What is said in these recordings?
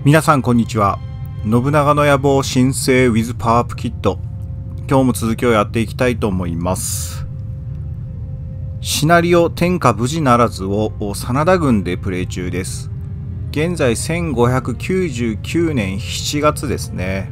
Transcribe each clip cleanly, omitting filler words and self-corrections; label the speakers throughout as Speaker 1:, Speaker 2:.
Speaker 1: 皆さんこんにちは。信長の野望新生 with パワーアップキット。今日も続きをやっていきたいと思います。シナリオ天下無事ならずを真田軍でプレイ中です。現在1599年7月ですね。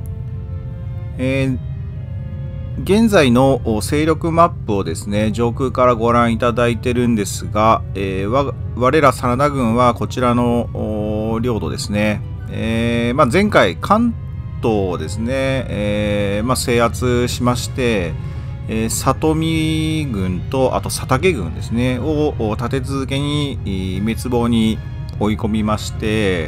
Speaker 1: 現在の勢力マップをですね、上空からご覧いただいてるんですが、我ら真田軍はこちらの領土ですね。前回関東をですね、制圧しまして、里見軍とあと佐竹軍ですねを立て続けに滅亡に追い込みまして、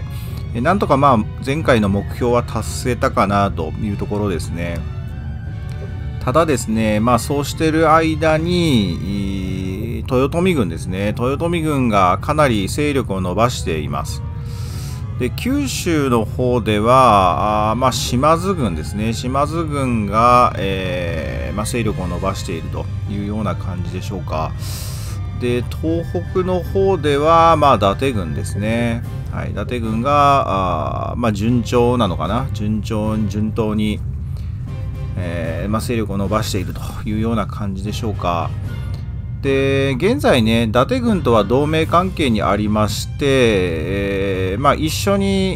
Speaker 1: なんとか前回の目標は達成たかなというところですね。ただですね、そうしている間に豊臣軍ですね、豊臣軍がかなり勢力を伸ばしています。で九州の方では島津軍ですね、島津軍が、勢力を伸ばしているというような感じでしょうか。で東北の方では、伊達軍ですね、はい、伊達軍が順調なのかな、順当に、勢力を伸ばしているというような感じでしょうか。で現在ね、伊達軍とは同盟関係にありまして、一緒に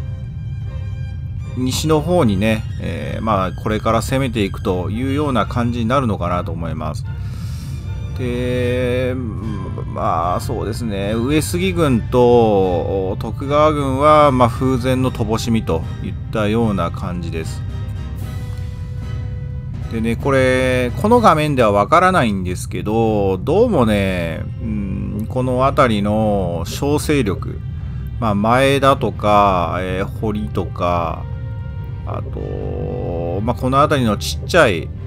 Speaker 1: 西の方にね、これから攻めていくというような感じになるのかなと思います。でそうですね、上杉軍と徳川軍は、風前の乏しみといったような感じです。でね、この画面ではわからないんですけど、どうもね、この辺りの小勢力、前田とか、堀とか、あと、この辺りのちっちゃい、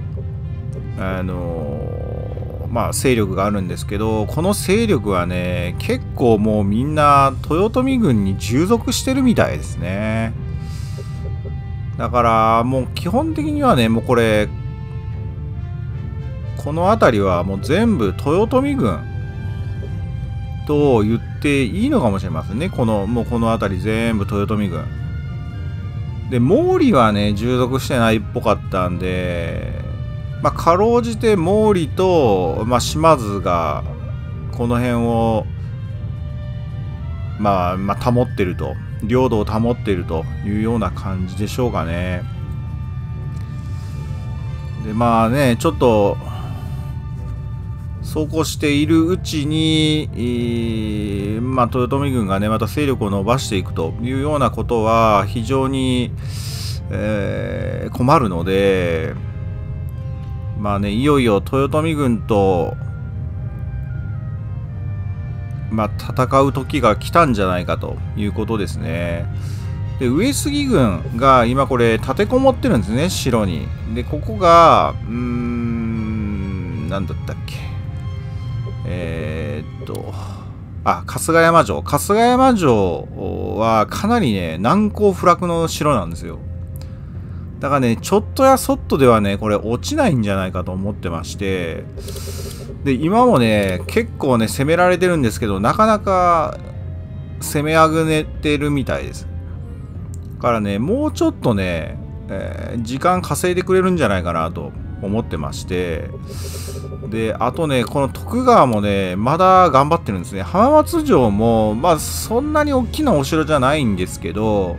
Speaker 1: 勢力があるんですけど、この勢力はね、結構もうみんな豊臣軍に従属してるみたいですね。だからもう基本的にはね、もうこの辺りはもう全部豊臣軍と言っていいのかもしれませんね。もうこの辺り全部豊臣軍で、毛利はね従属してないっぽかったんで、かろうじて毛利と、島津がこの辺を保ってると、領土を保っているというような感じでしょうかね。でちょっとそうこうしているうちに、豊臣軍がねまた勢力を伸ばしていくというようなことは非常に、困るので、いよいよ豊臣軍と、戦う時が来たんじゃないかということですね。で上杉軍が今これ立てこもってるんですね、城に。でここが何だったっけ、春日山城。春日山城はかなりね難攻不落の城なんですよ。だからね、ちょっとやそっとではねこれ落ちないんじゃないかと思ってまして、で今もね結構ね攻められてるんですけど、なかなか攻めあぐねてるみたいです。だからねもうちょっとね、時間稼いでくれるんじゃないかなと思ってまして、であとねこの徳川もねまだ頑張ってるんですね。浜松城もそんなに大きなお城じゃないんですけど、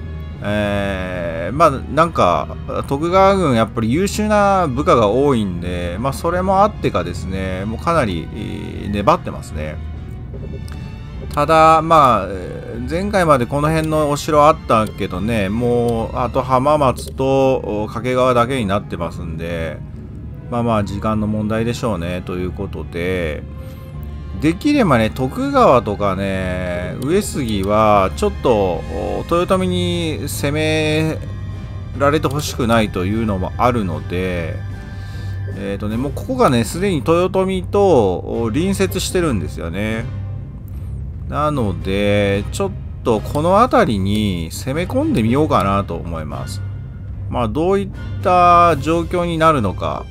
Speaker 1: なんか徳川軍やっぱり優秀な部下が多いんで、それもあってかですね、もうかなり粘ってますね。ただ前回までこの辺のお城あったけどね、もうあと浜松と掛川だけになってますんで、時間の問題でしょうねということで、できればね徳川とかね上杉はちょっと豊臣に攻められてほしくないというのもあるので、もうここがねすでに豊臣と隣接してるんですよね。なのでちょっとこの辺りに攻め込んでみようかなと思います。どういった状況になるのか、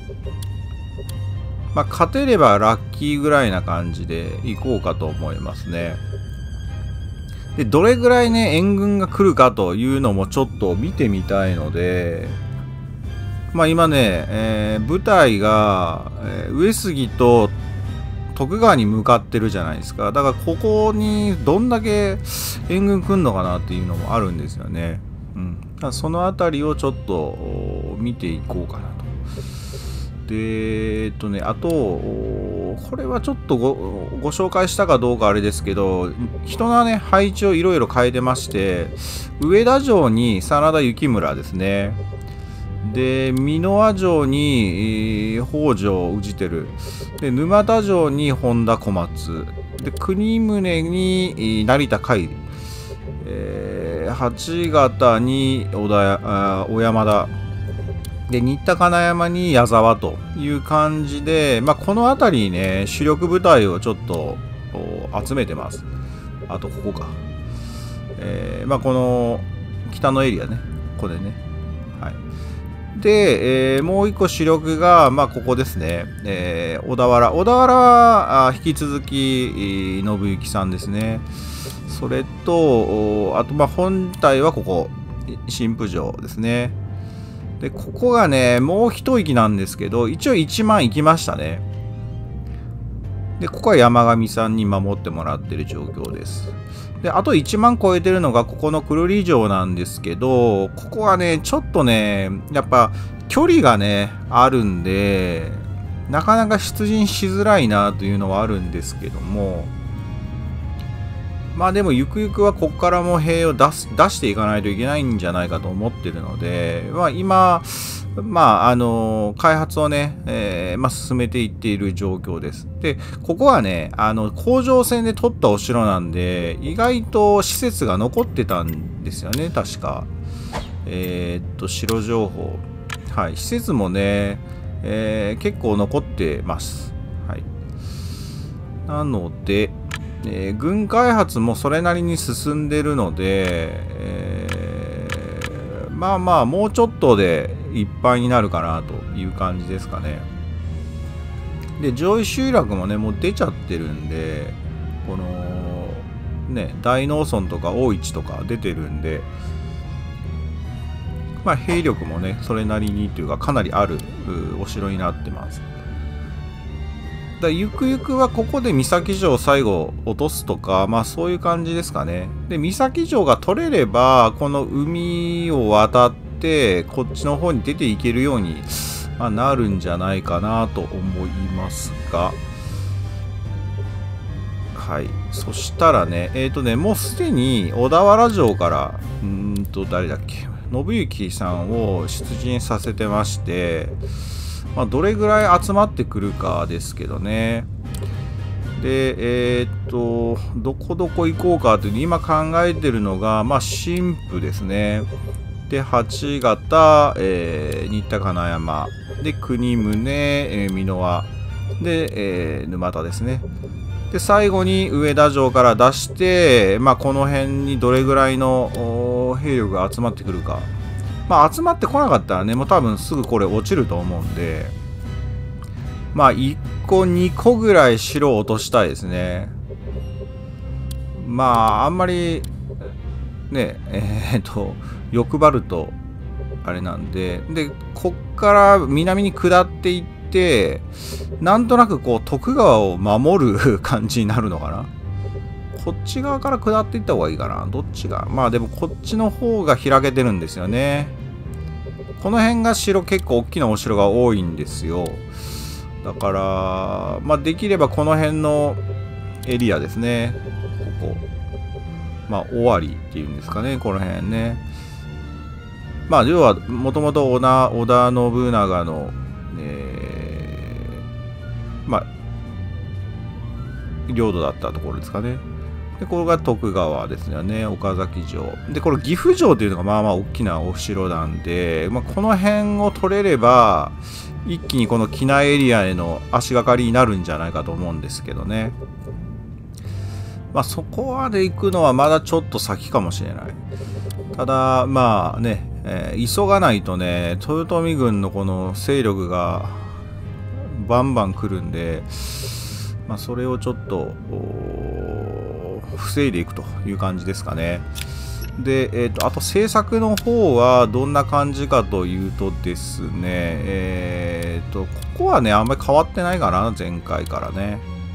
Speaker 1: 勝てればラッキーぐらいな感じでいこうかと思いますね。 で、どれぐらいね、援軍が来るかというのもちょっと見てみたいので、まあ今ね、部隊が、上杉と徳川に向かってるじゃないですか。だからここにどんだけ援軍来んのかなっていうのもあるんですよね。だからそのあたりをちょっと見ていこうかなと。で、あと、これはちょっとご紹介したかどうかあれですけど、人のね、配置をいろいろ変えてまして、上田城に真田幸村ですね。で、箕輪城に、北条氏輝。で、沼田城に本田小松。で、国宗に、成田海。八形に小山田。で、新田金山に矢沢という感じで、まあ、この辺りにね、主力部隊をちょっと集めてます。あと、ここか。まあ、この北のエリアね。ここでね。はい。で、もう一個主力が、まあ、ここですね。小田原。小田原は引き続き、信行さんですね。それと、あと、まあ、本体はここ、新府城ですね。で、ここがね、もう一息なんですけど、一応1万行きましたね。で、ここは山上さんに守ってもらってる状況です。で、あと1万超えてるのがここの黒利城なんですけど、ここはね、ちょっとね、やっぱ距離がね、あるんで、なかなか出陣しづらいなというのはあるんですけども、まあでもゆくゆくはここからも兵を出していかないといけないんじゃないかと思ってるので、まあ今、まあ開発をね、まあ進めていっている状況です。で、ここはね、甲状腺で取ったお城なんで、意外と施設が残ってたんですよね、確か。城情報。はい、施設もね、結構残ってます。はい。なので、軍開発もそれなりに進んでるので、まあまあもうちょっとでいっぱいになるかなという感じですかね。で、上位集落もねもう出ちゃってるんで、このね大農村とか大市とか出てるんで、まあ兵力もねそれなりにというかかなりあるお城になってます。ゆくゆくはここで三崎城を最後落とすとか、まあそういう感じですかね。で、三崎城が取れれば、この海を渡って、こっちの方に出ていけるように、まあ、なるんじゃないかなと思いますが。はい。そしたらね、もうすでに小田原城から、誰だっけ、信行さんを出陣させてまして、まあ、どれぐらい集まってくるかですけどね。で、どこどこ行こうかという今考えてるのが、まあ、新府ですね。で、八形、新田金山。で、国宗、箕輪。で、沼田ですね。で、最後に上田城から出して、まあ、この辺にどれぐらいの兵力が集まってくるか。まあ、集まってこなかったらね、もう多分すぐこれ落ちると思うんで、まあ、1個、2個ぐらい城を落としたいですね。まあ、あんまり、ね、欲張ると、あれなんで、で、こっから南に下っていって、なんとなくこう、徳川を守る感じになるのかな。こっち側から下っていった方がいいかな。どっちが。まあでもこっちの方が開けてるんですよね。この辺が城、結構大きなお城が多いんですよ。だから、まあできればこの辺のエリアですね。ここ。まあ、尾張っていうんですかね。この辺ね。まあ、要は、もともと織田信長の、まあ、領土だったところですかね。で、これが徳川ですよね。岡崎城。で、これ岐阜城っていうのがまあまあ大きなお城なんで、まあ、この辺を取れれば、一気にこの畿内エリアへの足がかりになるんじゃないかと思うんですけどね。まあ、そこまで行くのはまだちょっと先かもしれない。ただ、まあね、急がないとね、豊臣軍のこの勢力がバンバン来るんで、まあ、それをちょっと防いでいくという感じですかね。で、あと制作の方はどんな感じかというとですね、ここはね、あんまり変わってないかな、前回からね。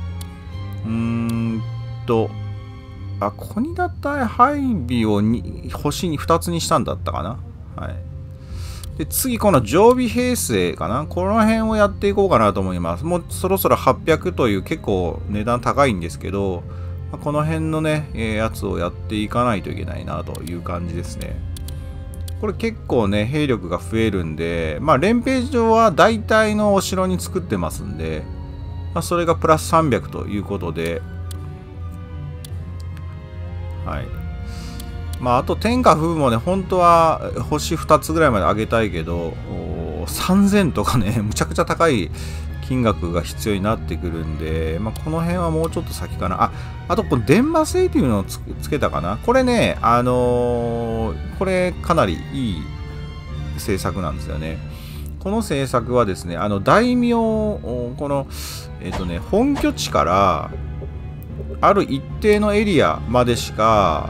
Speaker 1: コニダ対配備を星に2つにしたんだったかな。はい。で、次、この常備編成かな。この辺をやっていこうかなと思います。もうそろそろ800という結構値段高いんですけど、この辺のね、やつをやっていかないといけないなという感じですね。これ結構ね、兵力が増えるんで、連兵場は大体のお城に作ってますんで、それがプラス300ということで、はい。あと天下風もね、本当は星2つぐらいまで上げたいけど、3000とかね、むちゃくちゃ高い金額が必要になってくるんで、この辺はもうちょっと先かな。あと、この電馬製っていうのをつけたかな。これね、これかなりいい政策なんですよね。この政策はですね、大名、この、本拠地から、ある一定のエリアまでしか、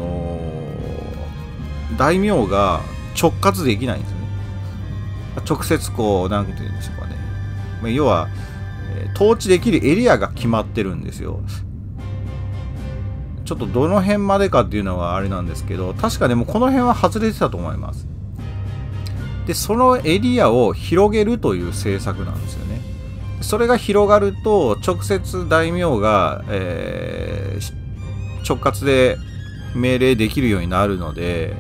Speaker 1: 大名が直轄できないんですよね。直接こう、なんて言うんでしょうかね。要は、統治できるエリアが決まってるんですよ。ちょっとどの辺までかっていうのはあれなんですけど、確かでもこの辺は外れてたと思います。で、そのエリアを広げるという政策なんですよね。それが広がると、直接大名が、直轄で命令できるようになるので、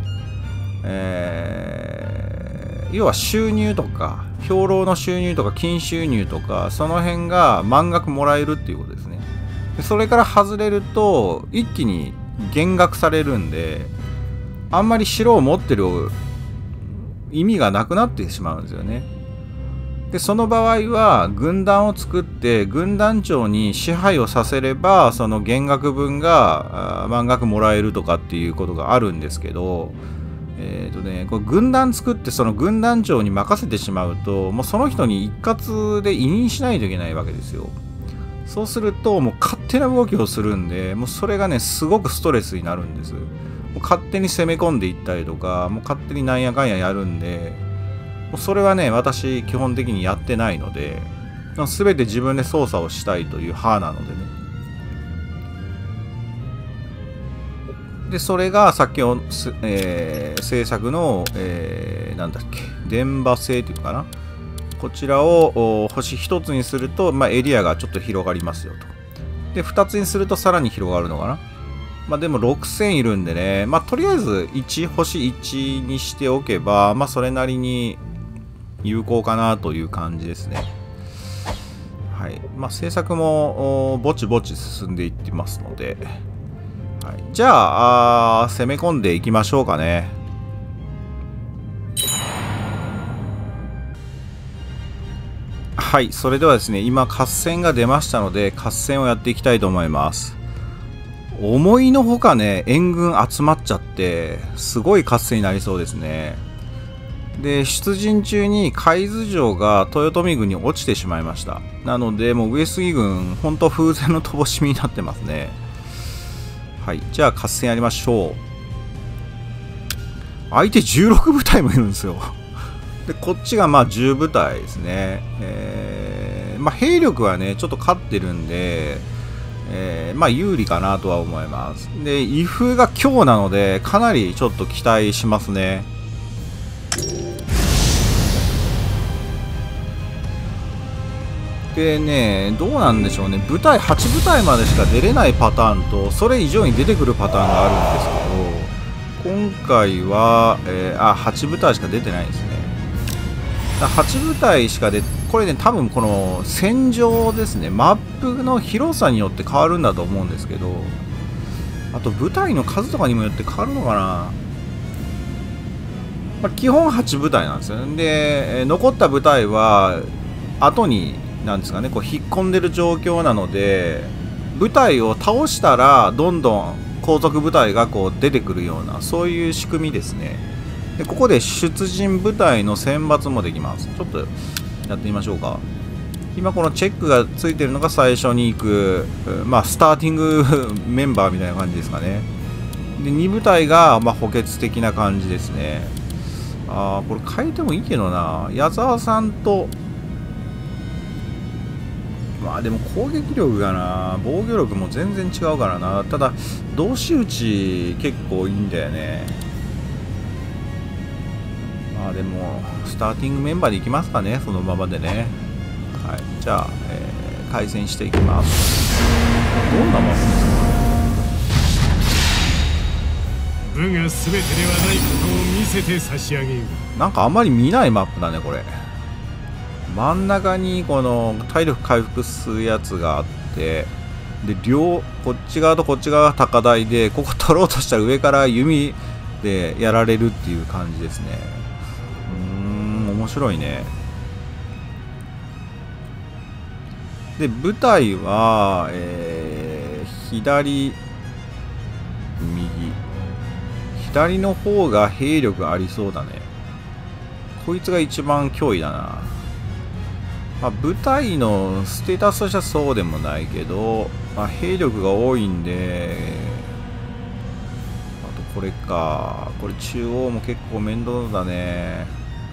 Speaker 1: 要は収入とか、兵糧の収入とか、金収入とか、その辺が満額もらえるっていうことですね。それから外れると、一気に減額されるんで、あんまり城を持ってる意味がなくなってしまうんですよね。で、その場合は、軍団を作って、軍団長に支配をさせれば、その減額分が満額もらえるとかっていうことがあるんですけど、これ軍団作ってその軍団長に任せてしまうと、もうその人に一括で委任しないといけないわけですよ。そうすると、もう勝手な動きをするんで、もうそれがね、すごくストレスになるんです。もう勝手に攻め込んでいったりとか、もう勝手になんやかんややるんで、もうそれはね、私基本的にやってないので、全て自分で操作をしたいという派なのでね。で、それがさっきの、制作の、なんだっけ、電馬製っていうかな。こちらを星1つにすると、エリアがちょっと広がりますよと。で、2つにするとさらに広がるのかな。でも6000いるんでね、とりあえず1、星1にしておけば、それなりに有効かなという感じですね。はい。制作もぼちぼち進んでいってますので、はい、じゃあ、攻め込んでいきましょうかね。はい、それではですね、今、合戦が出ましたので、合戦をやっていきたいと思います。思いのほかね、援軍集まっちゃって、すごい合戦になりそうですね。で、出陣中に海津城が豊臣軍に落ちてしまいました。なので、もう上杉軍、本当風前の乏しみになってますね。はい。じゃあ、合戦やりましょう。相手16部隊もいるんですよ。で、こっちが10部隊ですね。兵力はね、ちょっと勝ってるんで、有利かなとは思います。で、威風が強なので、かなりちょっと期待しますね。でね、どうなんでしょうね。8部隊までしか出れないパターンと、それ以上に出てくるパターンがあるんですけど、今回は、8部隊しか出てないですね。8部隊しかこれね、多分この戦場ですね、マップの広さによって変わるんだと思うんですけど、あと部隊の数とかにもよって変わるのかな。基本8部隊なんですよね。で、残った部隊は、後に、なんですかね、こう引っ込んでる状況なので、部隊を倒したら、どんどん後続部隊がこう出てくるような、そういう仕組みですね。で、ここで出陣部隊の選抜もできます。ちょっとやってみましょうか。 今このチェックがついてるのが最初に行く、まあスターティングメンバーみたいな感じですかね。で2部隊がまあ補欠的な感じですね。ああ、これ変えてもいいけどな。矢沢さんと、まあでも攻撃力がな、防御力も全然違うからな。ただ同士打ち結構いいんだよね。まあでもスターティングメンバーでいきますかね、そのままでね。はい、じゃあ、対戦していきます。どんなマスですか。
Speaker 2: 部が全てではないことを見せて差し上げる。
Speaker 1: なんかあんまり見ないマップだねこれ。真ん中にこの体力回復するやつがあって、でこっち側とこっち側が高台で、ここ取ろうとしたら上から弓でやられるっていう感じですね。面白いね。で舞台は、左左の方が兵力ありそうだね。こいつが一番脅威だな。まあ、部隊のステータスとしてはそうでもないけど、まあ、兵力が多いんで、あとこれか。これ中央も結構面倒だね。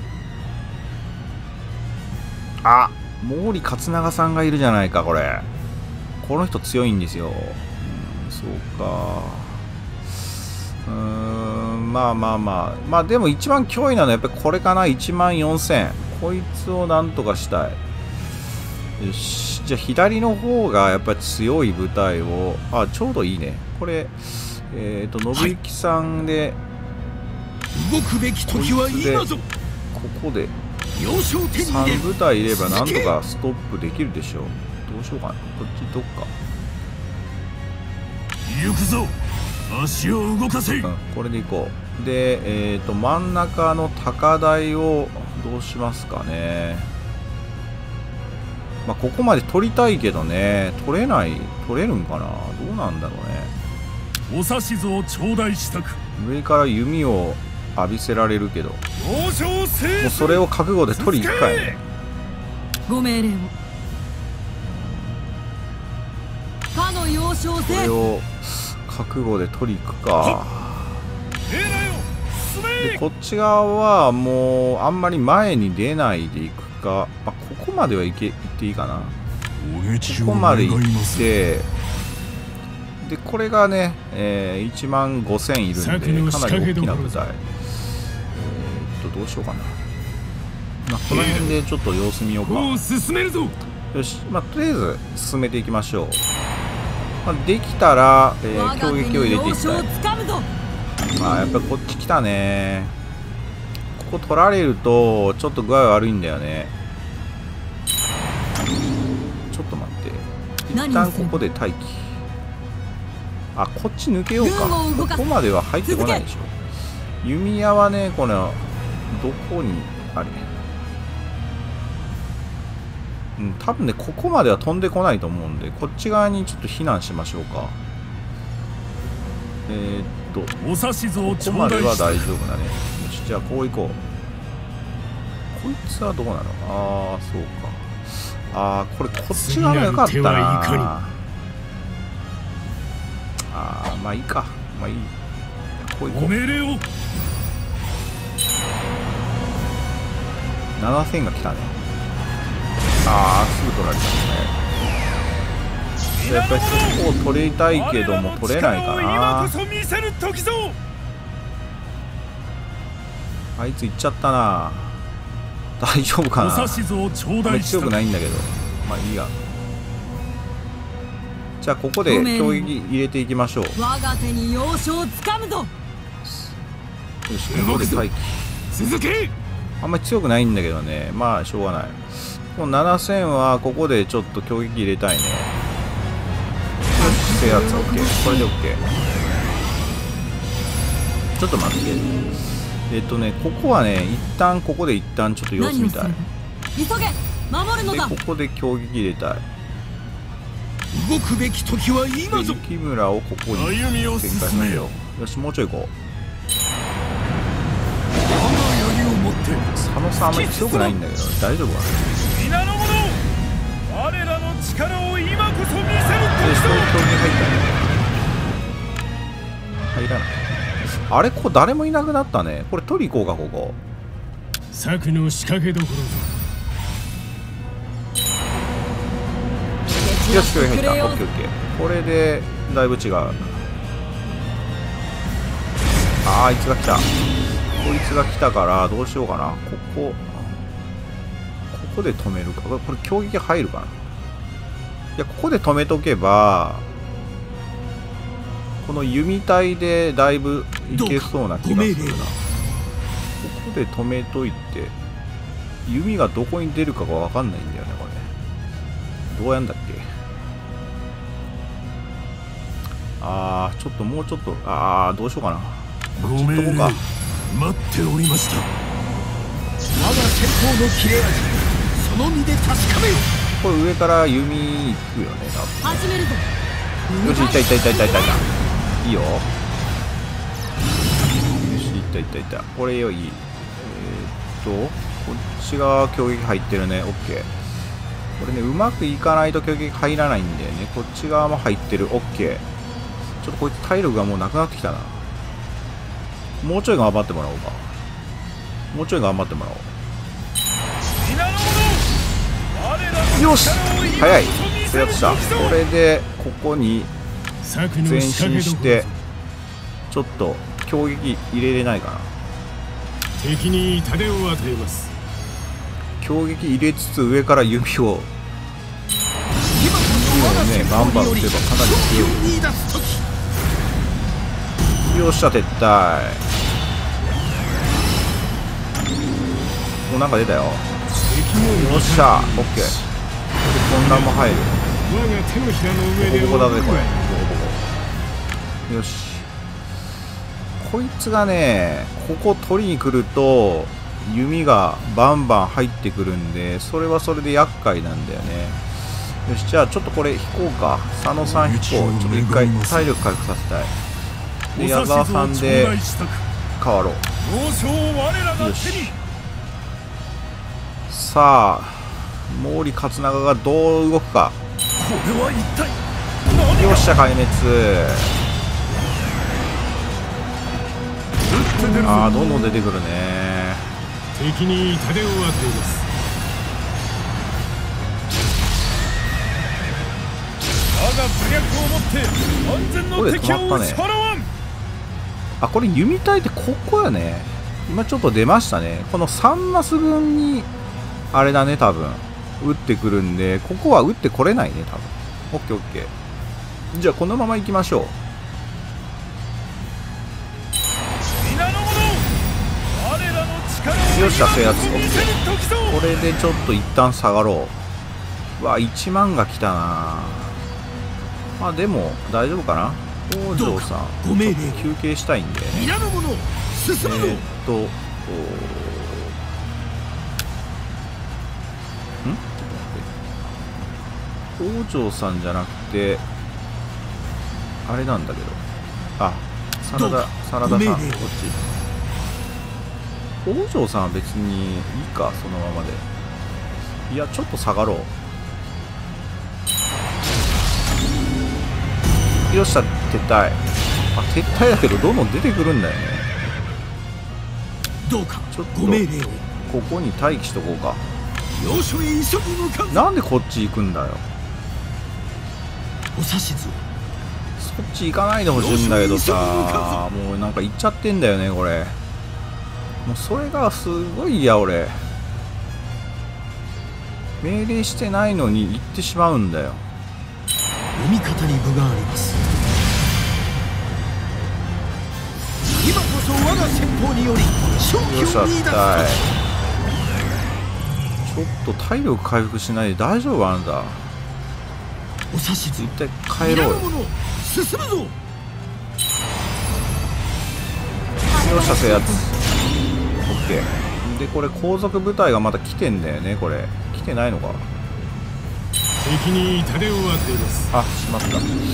Speaker 1: あ、毛利勝長さんがいるじゃないかこれ。この人強いんですよ。そうか。まあでも一番脅威なのはやっぱりこれかな。14000。こいつをなんとかしたい。よし、じゃあ左の方がやっぱり強い部隊を、あ、ちょうどいいねこれ。信行さんで、
Speaker 2: 動くべき時は今ぞ。
Speaker 1: ここで3部隊いればなんとかストップできるでしょう。どうしようかな。こっちどっか
Speaker 2: 行くぞ、足を動かせ。
Speaker 1: これでいこう。で真ん中の高台をどうしますかね。まあここまで取りたいけどね、取れるんかな。どうなんだろうね。
Speaker 2: お指図を頂戴したく。
Speaker 1: 上から弓を浴びせられるけど、も
Speaker 2: う
Speaker 1: それを覚悟で取り行くかいね。
Speaker 3: ご命令を。かの要衝
Speaker 1: これを覚悟で取り行くか。でこっち側はもうあんまり前に出ないで行くか、まあ、ここまでは行っていいかな。ここまで行って、でこれがね、1万5000いるんでかなり大きな部隊。どうしようかな。まあ、この辺でちょっと様子見ようか。よし、まあ、とりあえず進めていきましょう。まあ、できたら、攻撃を入れていきたい。まあやっぱりこっち来たね。ここ取られるとちょっと具合悪いんだよね。ちょっと待って、一旦ここで待機。あ、こっち抜けようか。ここまでは入ってこないでしょ。弓矢はね、このどこにあれ、多分ねここまでは飛んでこないと思うんで、こっち側にちょっと避難しましょうか。ここまでは大丈夫だね。よし、じゃあこう行こう。こいつはどうなの。ああ、そうか。ああ、これこっち側が良かったな。ああ、まあいいか。まあいい。こう行こう。7000が来たね。ああ、すぐ取られたね。やっぱりそこを取りたいけども取れないかな。あいつ行っちゃったな。大丈夫かな。強くないんだけど、まあいいや。じゃあここで攻撃入れていきましょう。我が手に要所をつかむぞ。よし、ここで待機。続け。あんまり強くないんだけどね、まあしょうがない。この7000はここでちょっと攻撃入れたいね。制圧 OK。 これで OK。 ちょっと待って。ここはね、一旦ここで一旦ちょっと様子見たい。急げ、守るのだ。でここで攻撃入れたい。
Speaker 2: 動くべき時は今ぞ。
Speaker 1: 雪村をここに展開させよう。よし、もうちょい行こう。佐野さんあんまり強くないんだけど大丈夫かな。
Speaker 2: 力を今こそ見せる
Speaker 1: そういう競技入ったね。入らない。あれ、ここ誰もいなくなったね。これ取り行こうか、ここ。
Speaker 2: 策の仕掛けどころ
Speaker 1: よし、競技入った。オッケーオッケー。これでだいぶ違う。あいつが来た。こいつが来たからどうしようかな。ここで止めるか。これ攻撃入るかな。いや、ここで止めとけばこの弓体でだいぶいけそうな気がするな。ここで止めといて弓がどこに出るかが分かんないんだよね。これどうやんだっけ。ちょっともうちょっとどうしようかな。
Speaker 2: ご命令待っておりました。我が戦法の切れ味その身で確かめよ。
Speaker 1: これ上から弓いくよね多分。
Speaker 3: 始めるぞ。
Speaker 1: よし、いったいったいったいったいったいった。いいよ。よし、いったいったいった。これよい。こっちが攻撃入ってるね。オッケー。これね、うまくいかないと攻撃入らないんだよね。こっち側も入ってる。オッケー。ちょっとこいつ体力がもうなくなってきたな。もうちょい頑張ってもらおうか。もうちょい頑張ってもらおう。よし、早い。制圧した。これでここに前進してちょっと攻撃入れれないかな。
Speaker 2: 敵に痛手を与えます。
Speaker 1: 攻撃入れつつ上から弓をねバンバン打てばかなり強い。よっしゃ、撤退。もうなんか出たよ。よっしゃ、オッケー。混乱も入る。
Speaker 2: 我が手のひらの上で
Speaker 1: ボコボコだぜこれ。ボコボコ。よし。こいつがね、ここ取りに来ると弓がバンバン入ってくるんで、それはそれで厄介なんだよね。よし、じゃあちょっとこれ引こうか。佐野さん引こう。ちょっと一回体力回復させたい。で、矢沢さんで変わろう。よし。さあ、毛利勝長がどう動くか。よっしゃ、壊滅。どんどん出てくるね。
Speaker 2: 敵に痛手を与えます。我が武略をもって安全の敵を打ち払わん。
Speaker 1: これ弓体ってここやね。今ちょっと出ましたね。この3マス分にあれだね、多分打ってくるんで、ここは打ってこれないね、多分。オッケーオッケー。じゃあこのまま行きましょう。よっしゃ、制圧。オッケー。これでちょっと一旦下がろう。1万が来たな。でも大丈夫かな。北条さんちょっと休憩したいんで、北条さんじゃなくてあれなんだけど、真田さんこっち。北条さんは別にいいか、そのままで。いや、ちょっと下がろう。よっしゃ、撤退。撤退だけどどんどん出てくるんだよね。ちょっとここに待機しとこうか。なんでこっち行くんだよ。そっち行かないでほしいんだけどさ、もうなんか行っちゃってんだよね、これ。もうそれがすごい嫌。俺命令してないのに行ってしまうんだよ。
Speaker 4: 読み方に分があります。今こそ我が戦法により勝機を見出す。
Speaker 1: ちょっと体力回復しないで大丈夫？あんた
Speaker 4: お指図。
Speaker 1: 一体帰ろうよ。
Speaker 4: 進むぞ。
Speaker 1: よっしゃ、制圧。オッケー。でこれ後続部隊がまだ来てんだよね。これ来てないのか。
Speaker 2: 敵に痛手を与えます。
Speaker 1: しまった。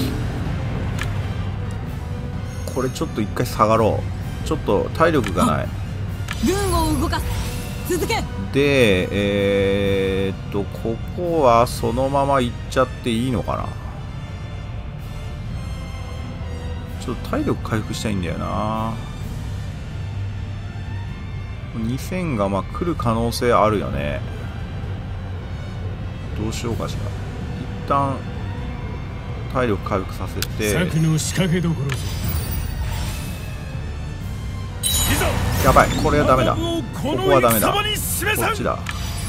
Speaker 1: これちょっと一回下がろう。ちょっと体力がない。
Speaker 3: 軍を動かす。続け。
Speaker 1: で、ここはそのまま行っちゃっていいのかな。ちょっと体力回復したいんだよな。2000がまあ来る可能性あるよね。どうしようかしら。一旦体力回復させて。
Speaker 2: 策の仕掛けどころぞ。
Speaker 1: やばい、これはダメだ。ここはダメだ。こっちだ。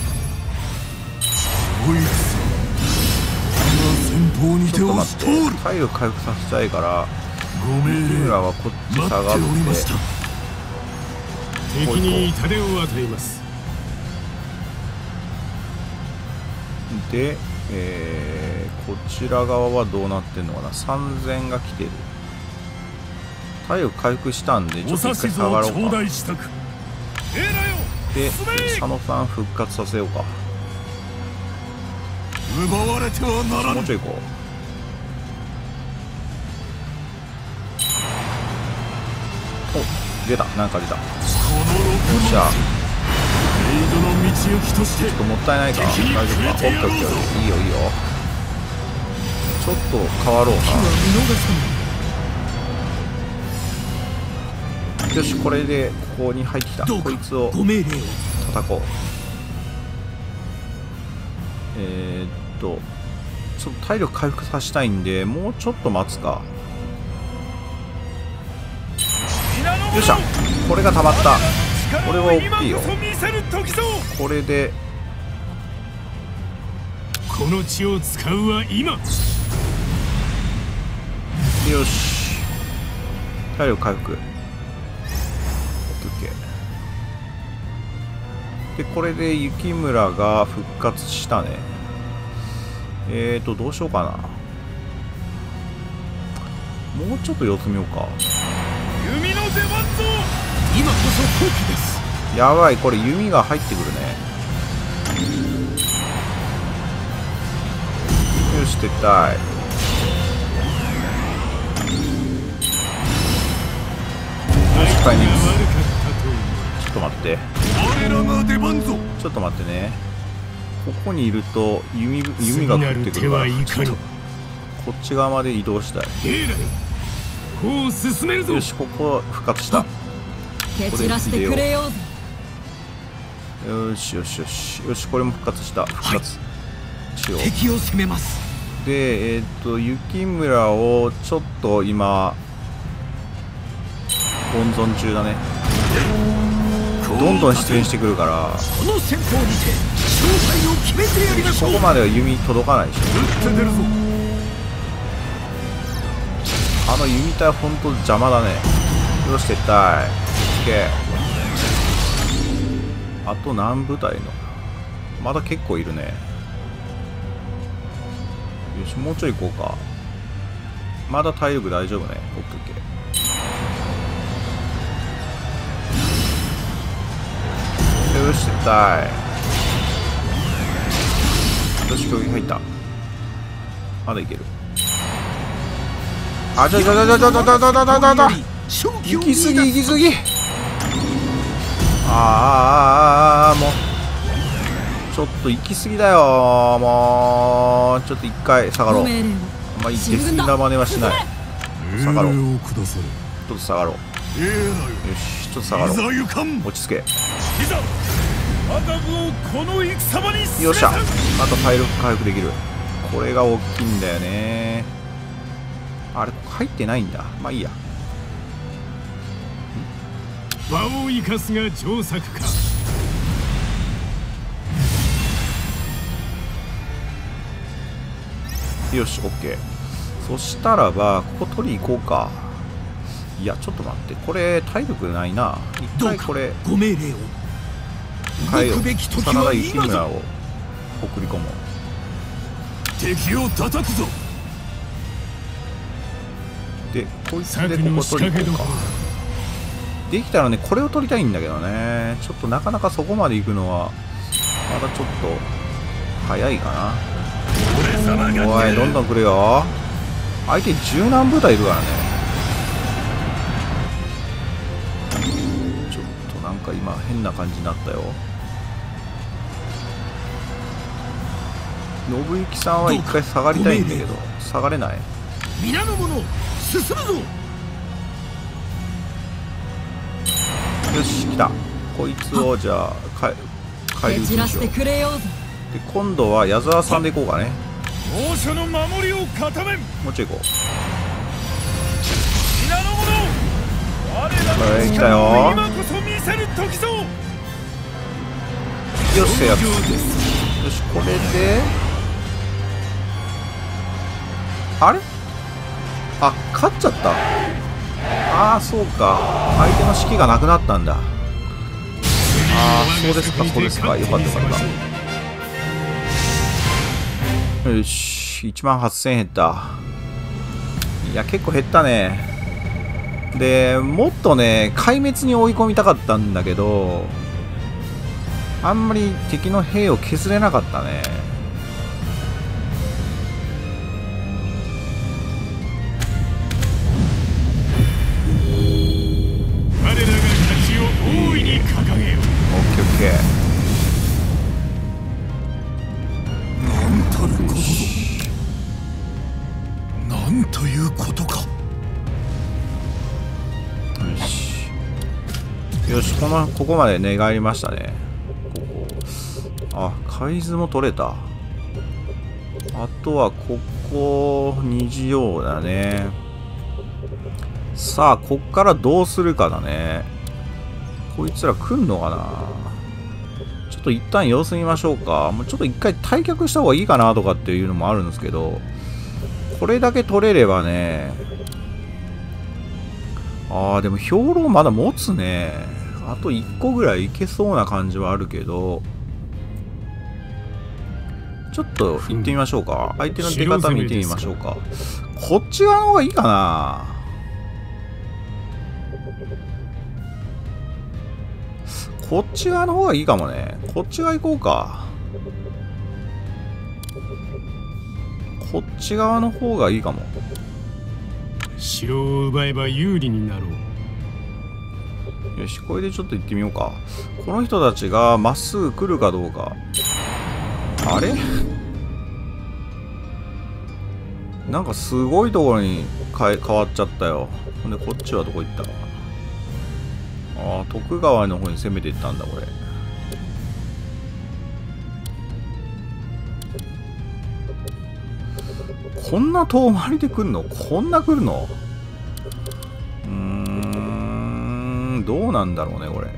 Speaker 1: ちょっと待って、体力回復させたいから木村はこっち下がって
Speaker 2: 敵に痛手を与えます。
Speaker 1: で、こちら側はどうなってんのかな。3000が来てる。体力回復したんでちょっと一回下がろうか。で、佐野さん復活させようか。
Speaker 2: 奪われてはならぬ。
Speaker 1: もうちょい行こう。お、出た、なんか出た。よっしゃ。ちょっともったいないか。大丈夫か。オッケーオッケー、いいよいいよ。ちょっと変わろうか。よし、これでここに入ってきた。こいつを叩こう。ちょっと体力回復させたいんでもうちょっと待つか。よっしゃ、これがたまった。これは大きいよ。これで
Speaker 2: この血を使うは今。
Speaker 1: よし、体力回復。オッケー。でこれで雪村が復活したね。どうしようかな。もうちょっと様子見ようか。
Speaker 2: 弓の出番ぞ。
Speaker 4: 今こそ好機です。
Speaker 1: やばい、これ弓が入ってくるね。よし、撤退。よし、帰ります。ちょっと待って。ちょっと待ってね。ここにいると弓が降ってくるから、ちょっとこっち側まで移動したい。よし、ここ復活した。
Speaker 3: 蹴散らしてくれようぜ。
Speaker 1: よしよしよしよし、これも復活した。復活しよう。
Speaker 4: 敵を攻めます。
Speaker 1: で雪村をちょっと今温存中だね。どんどん出現してくるから、
Speaker 4: この戦法にて勝敗を決めてやりましょう。
Speaker 1: ここまでは弓届かないでしょ。あの弓体ほんと邪魔だね。よし、撤退。あと何部隊の、まだ結構いるね。よし、もうちょい行こうか。まだ体力大丈夫ね。オッケー。よし、撤退。よし、攻撃入った。まだいける。あ、行き過ぎ行き過ぎ。もうちょっと行き過ぎだよ。もうちょっと一回下がろう。あんまり出過ぎな真似はしない。下がろう。ちょっと下がろう。よし、ちょっと下がろう。落ち着け。よっしゃ、あと体力回復できる。これが大きいんだよね。あれ入ってないんだ。まあいいや。
Speaker 2: 場を生かすが上策か。
Speaker 1: よし、オッケー。そしたらばここ取り行こうか。いや、ちょっと待って、これ体力ないな。一回これ
Speaker 4: ご命令を。
Speaker 1: 真田雪村を送り込もう。
Speaker 2: 敵を叩くぞ。
Speaker 1: でこいつでここ取り行こうか。できたらね、これを取りたいんだけどね。ちょっとなかなかそこまで行くのはまだちょっと早いかな。おい、どんどん来るよ。相手十何部隊いるからね。ちょっとなんか今変な感じになったよ。 信行さんは一回下がりたいんだけど下がれない。
Speaker 4: 皆の者進むぞ。
Speaker 1: よし来た。こいつをじゃあ返り討ちにしよう。で今度は矢沢さんでいこうかね。
Speaker 2: 猛暑の守りを固めん。
Speaker 1: もうちょい行こ
Speaker 2: 皆の者、我らの
Speaker 1: はい来たよ。
Speaker 2: 今こそ見せる時ぞ。
Speaker 1: よし制圧。よしこれであれあ勝っちゃった。ああそうか相手の士気がなくなったんだ。ああそうですかそうですかよかったよかった。よし18000減った。いや結構減ったね。でもっとね壊滅に追い込みたかったんだけどあんまり敵の兵を削れなかったね。
Speaker 2: 我らが勝ちを大いに掲げよう。
Speaker 1: オッケーオッケ
Speaker 4: なんたることぞ。なんということか。
Speaker 1: ー。よしよしここまで寝返りましたね。あ海図も取れた。あとはここ虹葉だね。さあこっからどうするかだね。こいつら来んのかな。ちょっと一旦様子見ましょうか。もうちょっと一回退却した方がいいかなとかっていうのもあるんですけどこれだけ取れればね。あーでも兵糧まだ持つね。あと1個ぐらいいけそうな感じはあるけどちょっと行ってみましょうか。相手の出方見てみましょうか。こっち側の方がいいかな。こっち側の方がいいかもね。こっち側行こうか。こっち側の方がいいかも。
Speaker 2: 城を奪えば有利になろう。
Speaker 1: よしこれでちょっと行ってみようか。この人たちがまっすぐ来るかどうか。あれなんかすごいところに変わっちゃったよ。ほんでこっちはどこ行ったの。ああ徳川の方に攻めていったんだこれ。こんな遠回りで来んの。こんな来るの。どうなんだろうねこれ。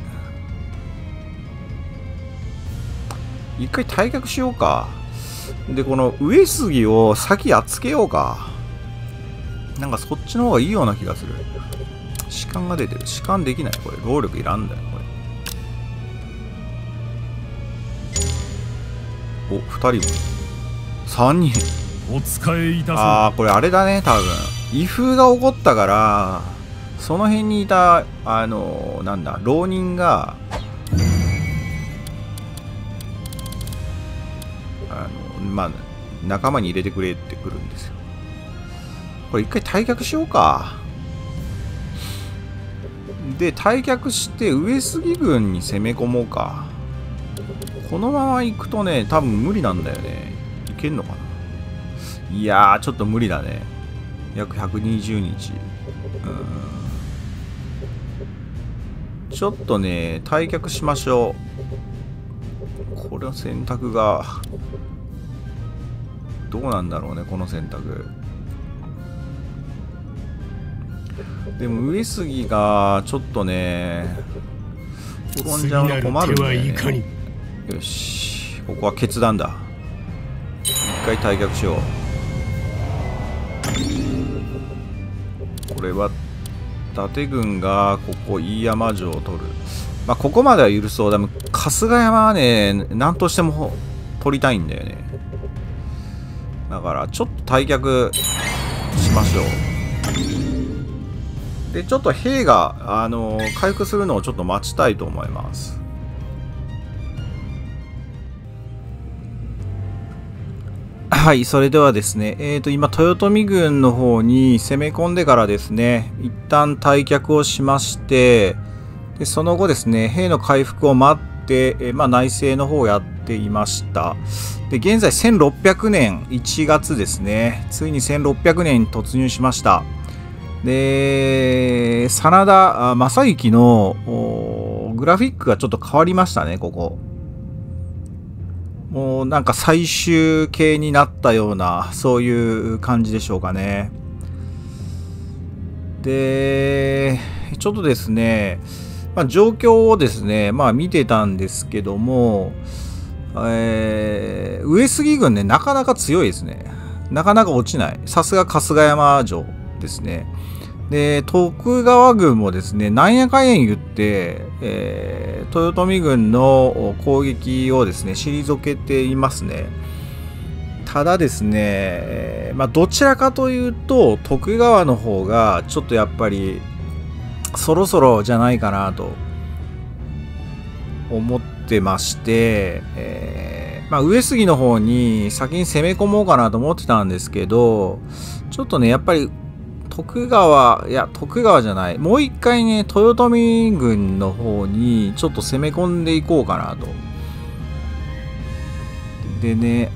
Speaker 1: 一回退却しようか。でこの上杉を先やっつけようか。なんかそっちの方がいいような気がする。士官が出てる。士官できないこれ。労力いらんだよこれ。お2人も3人。
Speaker 2: お使いいたそう。
Speaker 1: ああこれあれだね多分異風が起こったからその辺にいたなんだ浪人がまあ仲間に入れてくれってくるんですよ。これ一回退却しようか。で退却して上杉軍に攻め込もうか。このまま行くとね多分無理なんだよね。いけんのかな。いやーちょっと無理だね。約120日。ちょっとね退却しましょう。これの選択がどうなんだろうねこの選択。でも上杉がちょっとね転んじゃうの困るんだよね。よしここは決断だ。一回退却しよう。これは伊達軍がここ飯山城を取る。まあここまでは許そう。でも春日山はね何としても取りたいんだよね。だからちょっと退却しましょう。でちょっと兵が回復するのをちょっと待ちたいと思います。はい、それではですね、今、豊臣軍の方に攻め込んでからですね、一旦退却をしまして、でその後ですね、兵の回復を待って、まあ、内政の方をやっていました。で、現在1600年1月ですね。ついに1600年に突入しました。で、真田昌幸のグラフィックがちょっと変わりましたね、ここ。もうなんか最終形になったような、そういう感じでしょうかね。で、ちょっとですね、まあ、状況をですね、まあ見てたんですけども、上杉軍ね、なかなか強いですね。なかなか落ちない。さすが春日山城ですね。で、徳川軍もですね、なんやかんや言って、豊臣軍の攻撃をですね、退けていますね。ただですね、まあ、どちらかというと、徳川の方が、ちょっとやっぱり、そろそろじゃないかなと、思ってまして、まあ、上杉の方に先に攻め込もうかなと思ってたんですけど、ちょっとね、やっぱり、徳川じゃない。もう一回ね、豊臣軍の方にちょっと攻め込んでいこうかなと。でね、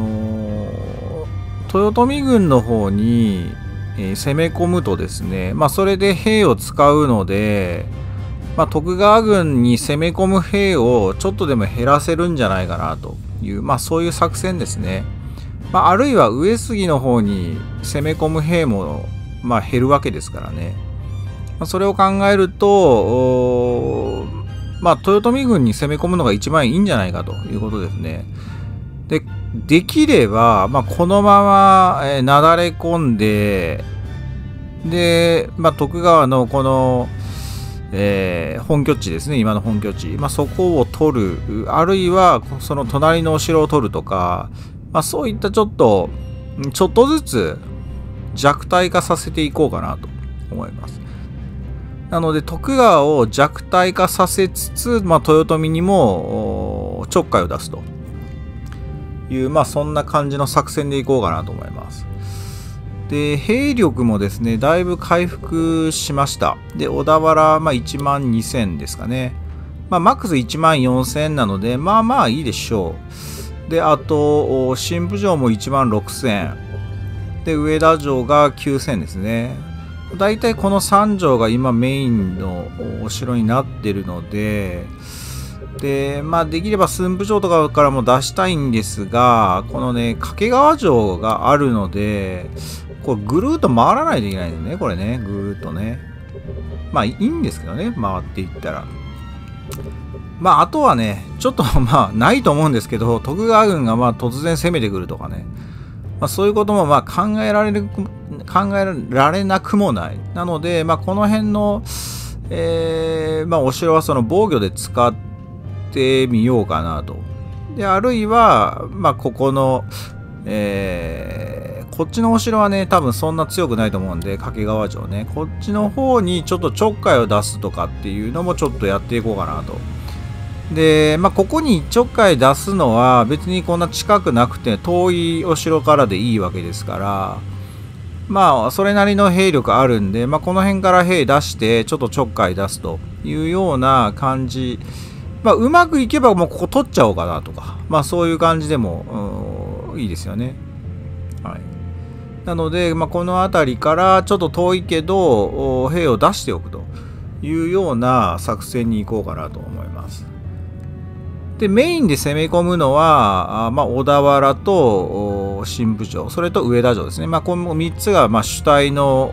Speaker 1: 豊臣軍の方に、攻め込むとですね、まあそれで兵を使うので、まあ徳川軍に攻め込む兵をちょっとでも減らせるんじゃないかなという、まあそういう作戦ですね。まああるいは上杉の方に攻め込む兵もまあ減るわけですからね。それを考えると、まあ豊臣軍に攻め込むのが一番いいんじゃないかということですね。できれば、まあ、このまま、なだれ込んで、で、まあ、徳川のこの、本拠地ですね、今の本拠地、まあ、そこを取る、あるいはその隣のお城を取るとか、まあ、そういったちょっとずつ弱体化させていこうかなと思います。なので、徳川を弱体化させつつ、まあ、豊臣にもちょっかいを出すという、まあ、そんな感じの作戦でいこうかなと思います。で、兵力もですね、だいぶ回復しました。で、小田原、まあ、1万2000ですかね。まあ、マックス1万4000なので、まあまあいいでしょう。で、あと、新府城も1万6000。で、上田城が9000ですね。だいたいこの3城が今メインのお城になってるので、で、まあ、できれば駿府城とかからも出したいんですが、このね、掛川城があるので、これぐるーっと回らないといけないんですね、これね、ぐるーっとね。まあ、いいんですけどね、回っていったら。まあ、あとはね、ちょっとまあ、ないと思うんですけど、徳川軍がまあ、突然攻めてくるとかね。まあ、そういうこともまあ考えられなくもない。なので、まあ、この辺の、まあ、お城はその防御で使ってみようかなと。で、あるいは、まあ、ここの、こっちのお城はね、多分そんな強くないと思うんで、掛川城ね。こっちの方にちょっとちょっかいを出すとかっていうのもちょっとやっていこうかなと。で、まあ、ここにちょっかい出すのは別にこんな近くなくて遠いお城からでいいわけですから、まあ、それなりの兵力あるんで、まあ、この辺から兵出してちょっとちょっかい出すというような感じ。まあ、うまくいけばもうここ取っちゃおうかなとか、まあ、そういう感じでも、いいですよね。はい。なので、まあ、この辺りからちょっと遠いけど、兵を出しておくというような作戦に行こうかなと思います。で、メインで攻め込むのは、まあ、小田原と新府城、それと上田城ですね。まあ、この3つがまあ主体の、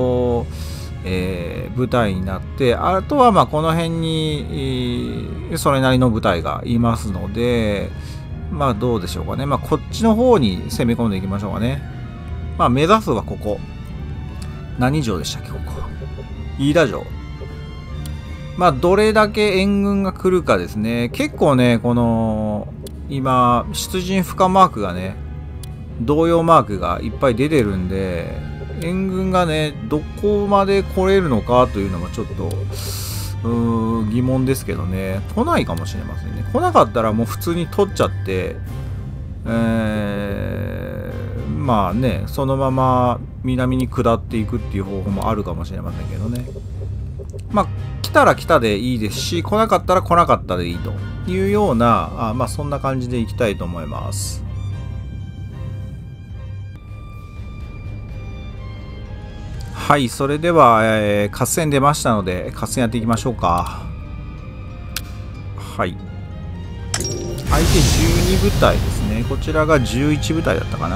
Speaker 1: 部隊になって、あとはまあこの辺に、それなりの部隊がいますので、まあどうでしょうかね。まあこっちの方に攻め込んでいきましょうかね。まあ目指すはここ。何城でしたっけ、ここ。飯田城。まあどれだけ援軍が来るかですね。結構ね、この、今、出陣不可マークがね、同様マークがいっぱい出てるんで、援軍がね、どこまで来れるのかというのがちょっと、疑問ですけどね。来ないかもしれませんね。来なかったらもう普通に取っちゃって、まあね、そのまま南に下っていくっていう方法もあるかもしれませんけどね。 まあ来たら来たでいいですし、来なかったら来なかったでいいというような、まあそんな感じでいきたいと思います。はい、それでは、合戦出ましたので、合戦やっていきましょうか。はい。相手12部隊ですね。こちらが11部隊だったかな。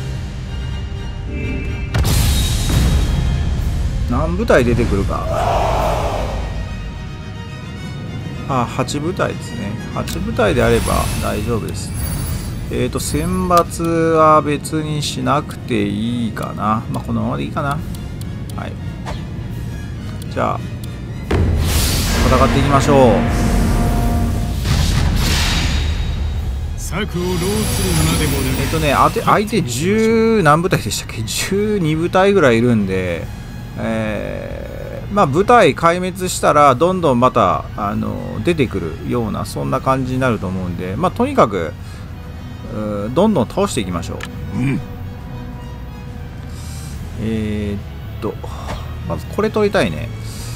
Speaker 1: 何部隊出てくるか。8部隊ですね。8部隊であれば大丈夫です。選抜は別にしなくていいかな。まあ、このままでいいかな。はい。じゃあ、戦っていきましょう。
Speaker 2: 策を浪するまでもなく
Speaker 1: 相手10何部隊でしたっけ？ 12 部隊ぐらいいるんで、まあ部隊壊滅したらどんどんまた出てくるようなそんな感じになると思うんで、まあとにかくどんどん倒していきましょう。まずこれ取りたいね。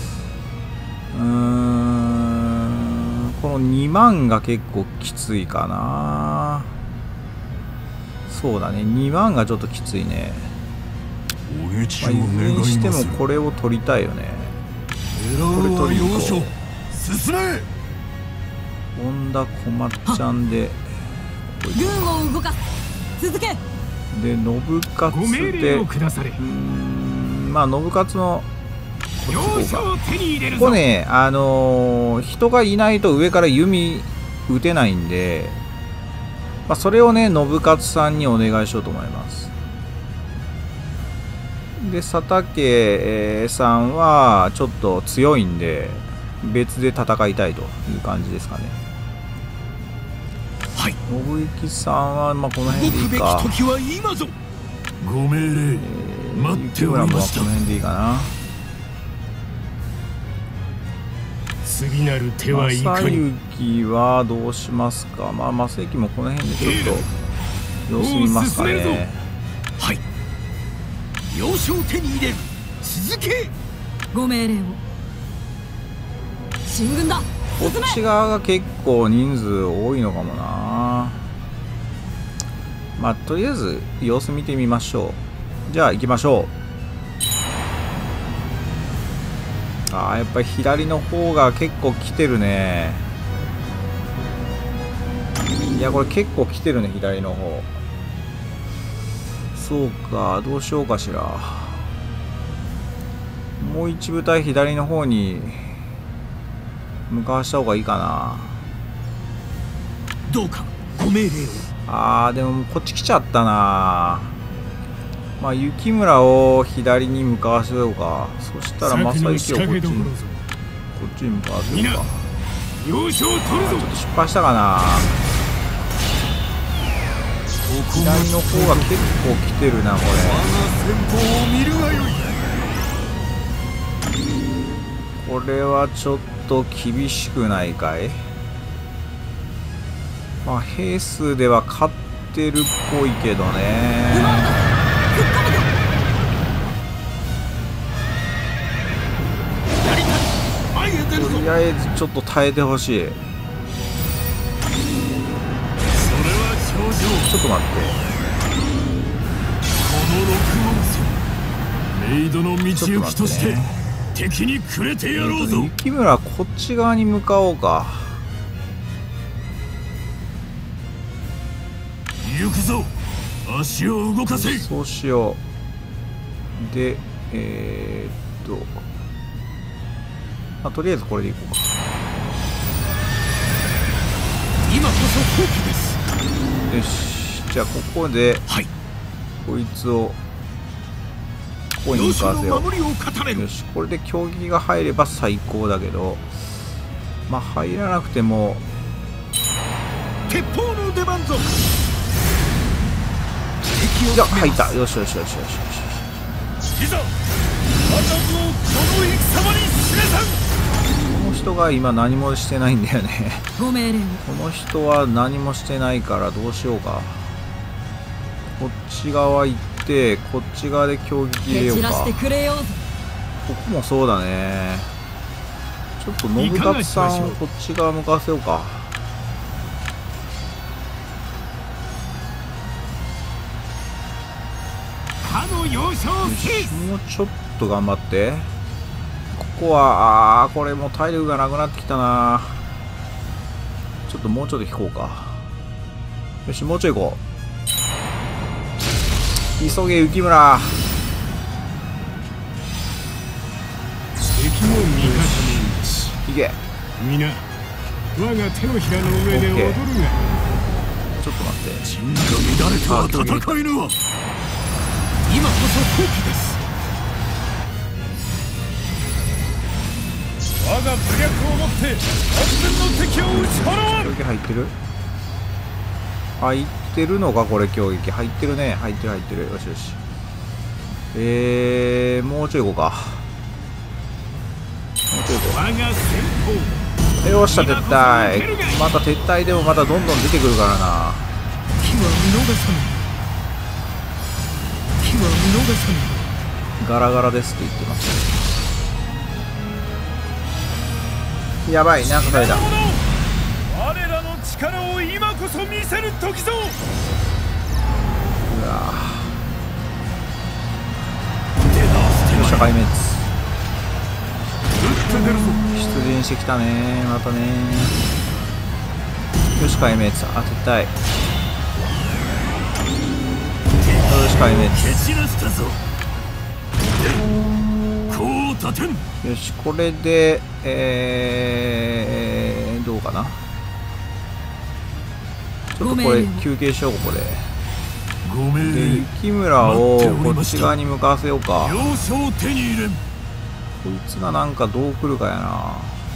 Speaker 1: この2万が結構きついかな。そうだね、2万がちょっときついね。まあ、いずれにしてもこれを取りたいよね。これ取りに行こう。
Speaker 2: 進め。
Speaker 1: 本田小松ちゃんで
Speaker 3: 軍を動かす。続け。
Speaker 1: で信勝
Speaker 2: ご命令を下され。
Speaker 1: まあ信勝の
Speaker 2: 要所を手に入れるぞ。
Speaker 1: ここね、人がいないと上から弓打てないんで、まあ、それをね信勝さんにお願いしようと思います。で佐竹さんはちょっと強いんで別で戦いたいという感じですかね。
Speaker 2: はい。
Speaker 1: 信行さんはまあこの辺でいいか。
Speaker 2: 動くべき時は今ぞ。ご命令、待っておりました。
Speaker 1: この辺でいいかな。
Speaker 2: 次なる手はいかに。
Speaker 1: 正行はどうしますか。まあ正行もこの辺でちょっと様子見ますかね。
Speaker 2: はい。要所を手に入れる。続け。
Speaker 3: ご命令を。進軍だ。
Speaker 1: こっち側が結構人数多いのかもな。まあとりあえず様子見てみましょう。じゃあ行きましょう。やっぱり左の方が結構来てるね。いやこれ結構来てるね、左の方。そうか、どうしようかしら。もう一部隊左の方に向かわした方がいいかな。
Speaker 2: どうかご命令を。
Speaker 1: でもこっち来ちゃったな。まあ雪村を左に向かわせようか。そしたら正行をこっちに向かわせようか。
Speaker 2: 要所を取るぞ。
Speaker 1: ちょっと失敗したかな。左の方が結構来てるなこれ。
Speaker 2: 我が先方を見るがよい。
Speaker 1: これはちょっと厳しくないかい。まあ兵数では勝ってるっぽいけどね。とりあえずちょっと耐えてほしい。ちょっと待って。
Speaker 2: この六文字メイドの道行きとして敵にくれてやろうぞ。
Speaker 1: 雪村こっち側に向かおうか。
Speaker 2: 行くぞ。足を動かせ。
Speaker 1: そうしよう。でとりあえずこれでいこうか。
Speaker 2: 今こそ好機です。
Speaker 1: よし、じゃあここで、
Speaker 2: はい、
Speaker 1: こいつをここに向かわせよう。よし、これで競技が入れば最高だけど、まあ入らなくても
Speaker 2: 鉄砲の出番ぞ。
Speaker 1: いや入った。よしよしよしよしよし。
Speaker 2: いざ、私をこの戦場に示さん。
Speaker 1: この人が今何もしてないんだよね。
Speaker 3: ご命令を。
Speaker 1: この人は何もしてないからどうしようか。こっち側行ってこっち側で競技入れようか。
Speaker 3: 蹴散らしてくれようぞ。
Speaker 1: ここもそうだね。 ちょっと信勝さんをこっち側向かせようか。
Speaker 2: もうち
Speaker 1: ょっと頑張って。ここはこれもう体力がなくなってきたな。ちょっともうちょっと引こうか。よし、もうちょい行こう。急げ雪村。
Speaker 2: 敵も味方も
Speaker 1: いけ。
Speaker 2: 皆我が手のひらの上で踊るが。
Speaker 1: ちょっと待って。
Speaker 2: 陣が乱れては戦えぬわ。今こそ好機です。我が武略をもって完全の敵を打ち払わん。
Speaker 1: 攻撃入ってる？入ってるのかこれ。攻撃入ってるね。入ってる。よしよし。もうちょい行こうか。もうちょい行こう。よっしゃ、撤退。また撤退でもまたどんどん出てくるからな。
Speaker 2: 気は見逃さない。
Speaker 1: ガラガラですって言ってます。やばい、なんかされた。
Speaker 2: 我らの力を今こそ見せる時ぞ。
Speaker 1: うわよっしゃ、壊滅。出陣してきたね。またね。よし、壊滅。撤退。よし、壊滅。よし、これでどうかな。ちょっとこれ休憩しよう。ここで雪村をこっち側に向かわせようか。こいつがなんかどう来るかやな。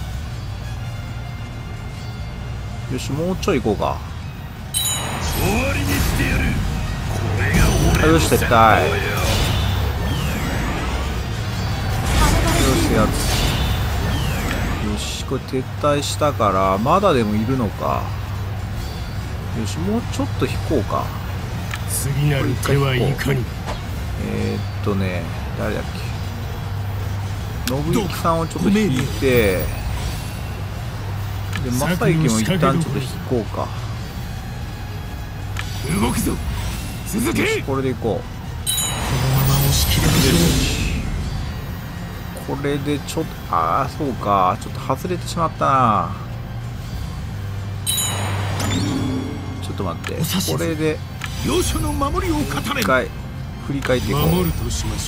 Speaker 1: よし、もうちょい行こうか。よし、撤退。よし、やつ。よし、これ撤退したからまだでもいるのか。よし、もうちょっと引こうか。
Speaker 2: 次なる手はいかに。
Speaker 1: 誰だっけ。信行さんをちょっと引いて、で正行も一旦ちょっと引こうか。
Speaker 2: 動くぞ。続け。
Speaker 1: これでいこう。
Speaker 2: このまま押し切れましょう。
Speaker 1: これでちょっとそうか、ちょっと外れてしまったな。ちょっと待って、これで
Speaker 2: 要所の守りを固め
Speaker 1: 一回振り返っていこう。
Speaker 2: 守るとしまし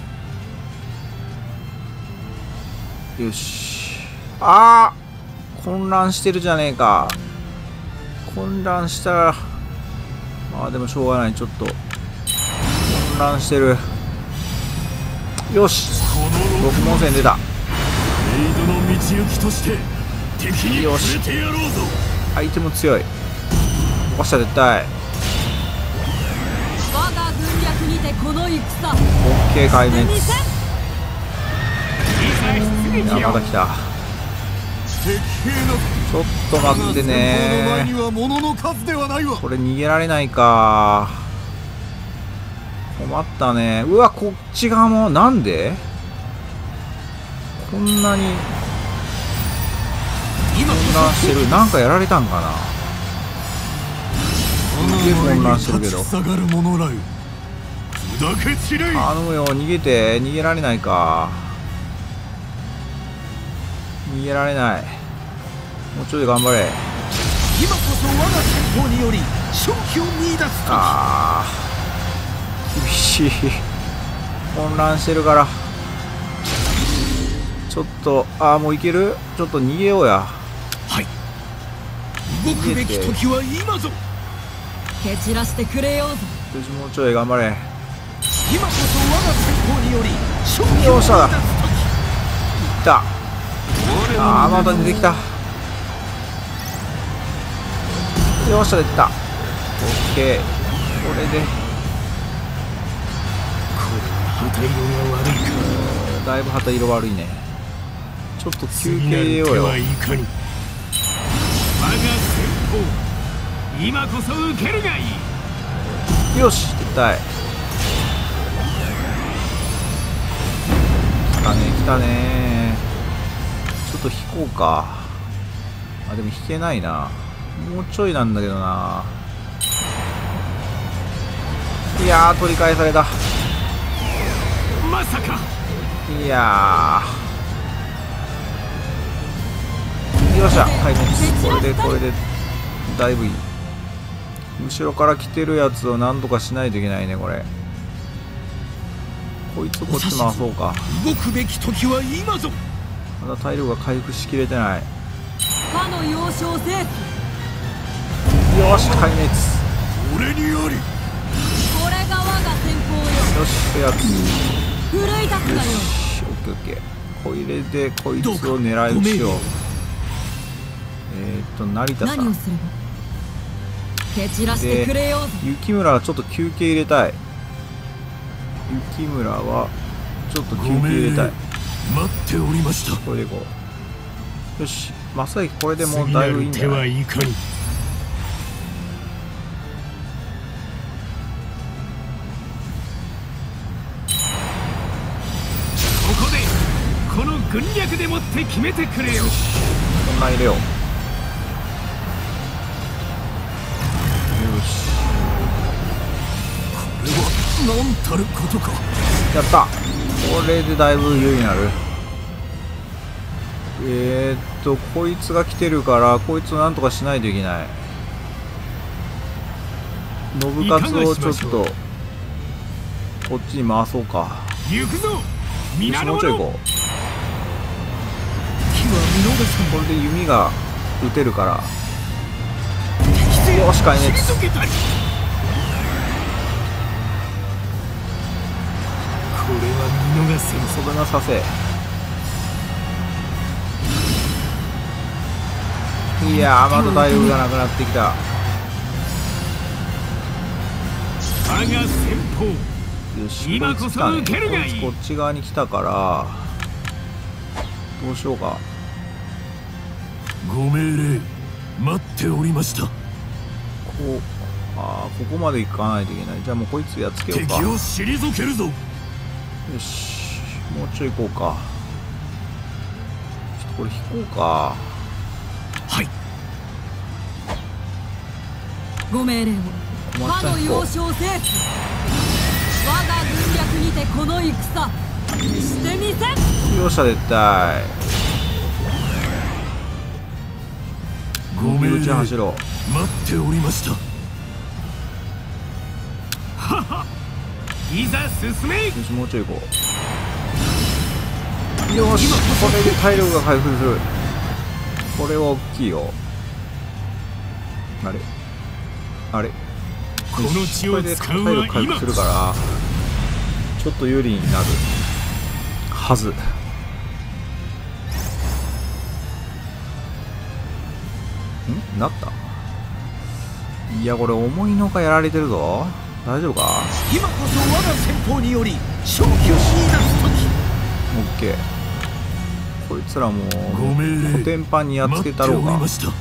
Speaker 2: ょ
Speaker 1: よし。混乱してるじゃねえか。混乱したらでもしょうがない。ちょっと混乱してる。よし、6問戦出た。
Speaker 2: メイドの道行きとして敵に触れてやろうぞ。
Speaker 1: 相手も強い。おっしゃ、絶対。
Speaker 3: 我が軍略にてこの戦。
Speaker 1: OK、壊滅。いや、また来た。ちょっと待ってね。これ逃げられないか。困ったね。うわ、こっち側もなんでこんなに混乱してる。なんかやられたんかな。すげえ混乱してるけど。頼むよ、逃げて。逃げられないか。逃げられない。もうちょい頑張れ。
Speaker 4: 今こそ我が戦法により勝機を見出すと。
Speaker 1: 厳しい。混乱してるからちょっともういける。ちょっと逃げようや。
Speaker 4: はい、動くべき時は今ぞ。
Speaker 3: 蹴散らしてくれようぞ。
Speaker 1: よし、もうちょい頑張れ。
Speaker 4: 今こそ我が戦法により勝機を見出すと。いった。また出てきた。
Speaker 1: よっしゃ、出てきた。オッケー。これで
Speaker 2: 旗色が悪いか。
Speaker 1: だいぶ旗色悪いね。ちょっと休憩入れようよ。
Speaker 2: 我が戦法、今こそ受けるがいい。
Speaker 1: よし、撤退。来たね。 ちょっと引こうか。あ、でも引けないな。もうちょいなんだけどな。いやー、取り返された。
Speaker 2: まさか。
Speaker 1: いやー、よっしゃ、はいね。これでだいぶいい。後ろから来てるやつをなんとかしないといけないね。これこいつこっち回そうか。
Speaker 2: 動くべき時は今ぞ。
Speaker 1: まだ体力が回復しきれてない。
Speaker 3: かの幼少せ
Speaker 1: よし、壊滅。
Speaker 2: 俺により。
Speaker 3: これが我が先方よ。
Speaker 1: よし、ってやつ。
Speaker 3: 奮い立つがよ。
Speaker 1: よし、オッケーオッケー。これでこいつを狙い撃ちよう。成田さん。
Speaker 3: 何をすれば蹴散らしてくれようぞ。
Speaker 1: 雪村はちょっと休憩入れたい。雪村はちょっと休憩入れたい。
Speaker 2: 待っておりました。
Speaker 1: これでいこう。よし、正行これでもうだいぶいいんじゃない。
Speaker 2: 次なる手はいかに。ここでこの軍略でもって決めてくれよ。
Speaker 1: こんな入れよう。よし、
Speaker 2: これは何たることか。
Speaker 1: やった。これでだいぶ優位になる。こいつが来てるからこいつをなんとかしないといけない。信勝をちょっとこっちに回そうか。
Speaker 2: 行くぞ。
Speaker 1: よし、もうちょい行こう。
Speaker 2: 火は見逃さん。
Speaker 1: これで弓が撃てるから。よし、壊滅。
Speaker 2: 退けたり。これは見逃せん。
Speaker 1: それなさせ。いやー、まだ体力がなくなってきた。
Speaker 2: 我が先方。
Speaker 1: よし、
Speaker 2: 今こそ受けるがいい。
Speaker 1: こいつこっち側に来たからどうしようか。
Speaker 2: ご命令待っておりました。
Speaker 1: ここまで行かないといけない。じゃあもうこいつやっつけようか。
Speaker 2: 敵を退けるぞ。
Speaker 1: よし、もうちょい行こうか。ちょっとこれ引こうか。
Speaker 2: はい。
Speaker 3: ご命令を。
Speaker 1: 小松ちゃ
Speaker 3: かの
Speaker 1: ん引こう。
Speaker 3: 幼少せ我が軍略にてこの戦してみせ。
Speaker 1: よっしゃ、絶対。
Speaker 2: ご命令
Speaker 1: うち走ろ
Speaker 2: 待っておりました。ははいざ進め。
Speaker 1: う。よし、もうちょい行こう。よし、これで体力が回復する。これは大きいよ。あれ
Speaker 2: この血を
Speaker 1: これで
Speaker 2: 使うは
Speaker 1: 体力回復
Speaker 2: 今。
Speaker 1: するからちょっと有利になるはず。なった。いや、これ重いのがやられてるぞ。大丈夫か。
Speaker 2: 今こそ我が先方により勝機を見出す時。
Speaker 1: オッケー。こいつらも
Speaker 2: ご命令
Speaker 1: コテンパンにやっつけたろうか。
Speaker 2: 待っておりました。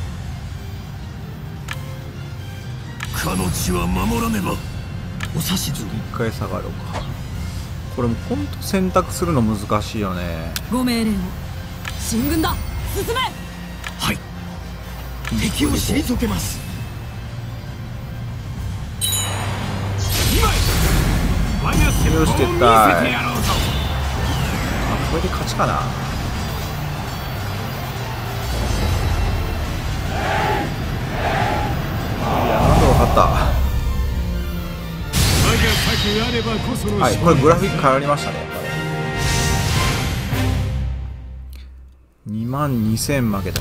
Speaker 2: かの地は守らねば。お指図。
Speaker 1: 一回下がろうか。これもほんと選択するの難しいよね。
Speaker 3: ご命令を。進軍だ。進め。
Speaker 2: はい。敵を退けます。今我が先方を見せてやろうぞ。
Speaker 1: これで勝ちかな。いや、なんとか勝った。
Speaker 2: 我が策あればこその
Speaker 1: はい、これグラフィック変わりましたね。22000負けた。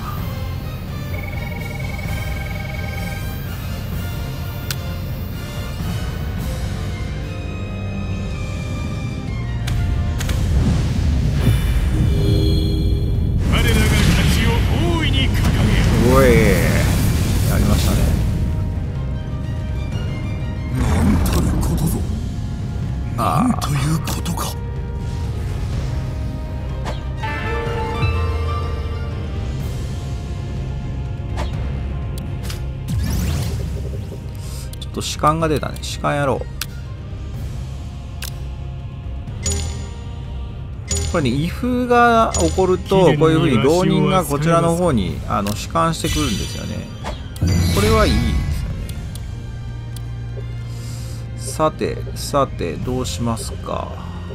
Speaker 2: 我らが勝ちを大いに掲げる。
Speaker 1: おい、やりましたね。
Speaker 2: なんたることぞ。なんということか。
Speaker 1: ちょっと士官が出たね。士官やろう。 これね、異風が起こると、こういうふうに浪人がこちらの方に弛緩してくるんですよね。これはいいですよね。さて、どうしますか。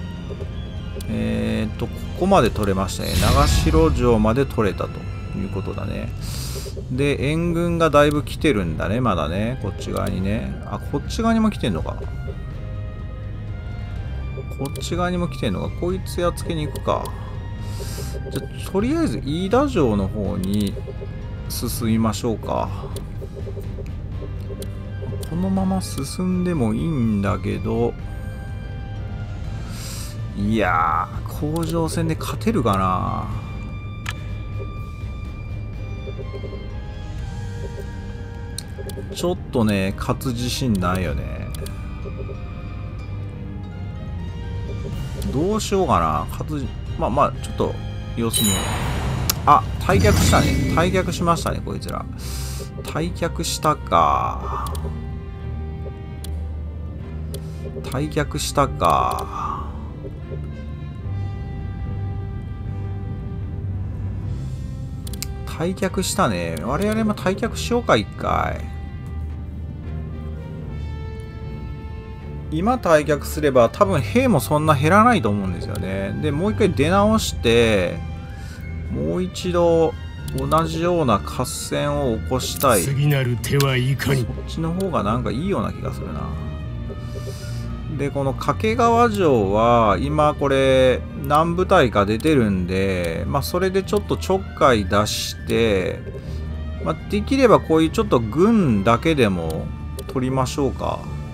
Speaker 1: ここまで取れましたね。長城城まで取れたということだね。で、援軍がだいぶ来てるんだね、まだね。こっち側にね。あ、こっち側にも来てんのか。こっち側にも来てんのか。こいつやっつけに行くか。じゃ、とりあえず飯田城の方に進みましょうか。このまま進んでもいいんだけど、いやー、甲状戦で勝てるかな。ちょっとね、勝つ自信ないよね。どうしようかな。まあ、ちょっと様子見よう。あ、退却したね。退却しましたね、こいつら。退却したか。退却したか。退却したね。我々も退却しようか、一回。今退却すれば多分兵もそんな減らないと思うんですよね。で、もう一回出直して、もう一度同じような合戦を起こしたい。
Speaker 2: 次なる手はいかに。
Speaker 1: そっちの方がなんかいいような気がするな。で、この掛川城は今これ何部隊か出てるんで、まあそれでちょっとちょっかい出して、まあ、できればこういうちょっと軍だけでも取りましょうか。